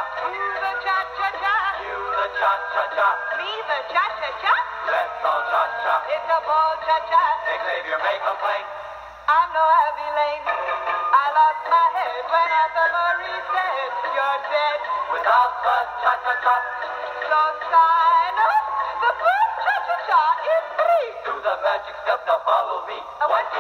Who the cha-cha-cha? You the cha-cha-cha. Me the cha-cha-cha? Let's all cha-cha. It's a ball cha-cha. Xavier, make a plane. I'm no Abby Lane. I lost my head when Arthur Murray said you're dead. Without the cha-cha-cha. So sign up. The first cha-cha-cha is free. Do the magic step, now follow me. I want